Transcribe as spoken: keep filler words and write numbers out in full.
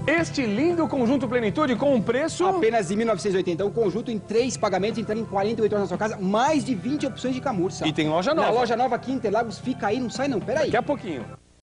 este lindo conjunto Plenitude com um preço... Apenas de mil novecentos e oitenta. O conjunto em três pagamentos, entrega em quarenta e oito horas na sua casa, mais de vinte opções de camurça. E tem loja nova. Na loja nova aqui em Interlagos, fica aí, não sai não, peraí. Daqui a pouquinho.